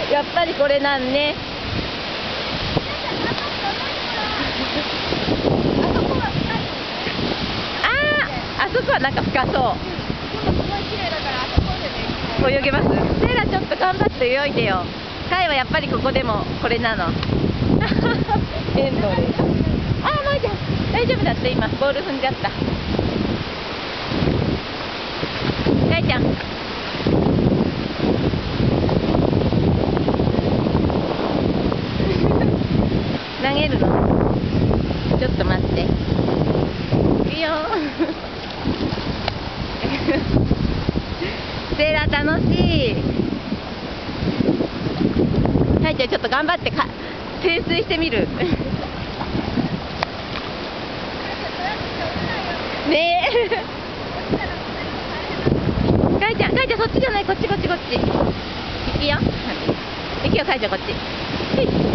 やっぱりこれなんね。あそこはなんか深そう。泳げます？セイラちょっと頑張って泳いでよ。カイはやっぱりここでもこれなの。エンドレス。まいちゃん大丈夫だって。今ボール踏んじゃった。カイちゃん投げるの？ちょっと待って。いいよ。セイラ楽しい。カイちゃんちょっと頑張って潜水してみる。ねえ。カイちゃんそっちじゃない、こっち。行くよ。行くよ、カイちゃんこっち。